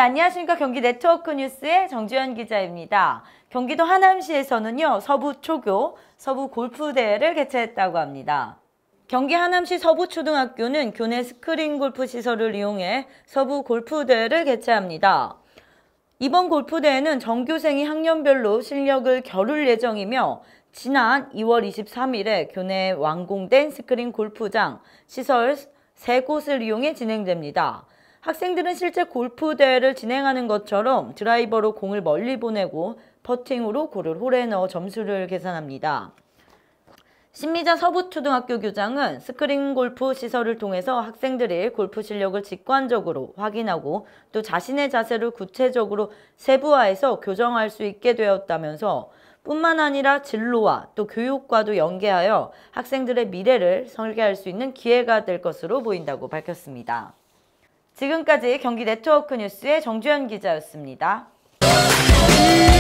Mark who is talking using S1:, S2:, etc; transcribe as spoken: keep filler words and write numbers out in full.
S1: 안녕하십니까. 경기 네트워크 뉴스의 정주현 기자입니다. 경기도 하남시에서는요, 서부 초교, 서부 골프대회를 개최했다고 합니다. 경기 하남시 서부초등학교는 교내 스크린 골프 시설을 이용해 서부 골프대회를 개최합니다. 이번 골프대회는 전교생이 학년별로 실력을 겨룰 예정이며 지난 이월 이십삼일에 교내에 완공된 스크린 골프장, 시설 세 곳을 이용해 진행됩니다. 학생들은 실제 골프대회를 진행하는 것처럼 드라이버로 공을 멀리 보내고 퍼팅으로 골을 홀에 넣어 점수를 계산합니다. 신미자 서부초등학교 교장은 스크린 골프 시설을 통해서 학생들이 골프 실력을 직관적으로 확인하고 또 자신의 자세를 구체적으로 세부화해서 교정할 수 있게 되었다면서 뿐만 아니라 진로와 또 교육과도 연계하여 학생들의 미래를 설계할 수 있는 기회가 될 것으로 보인다고 밝혔습니다. 지금까지 경기 네트워크 뉴스의 정주현 기자였습니다.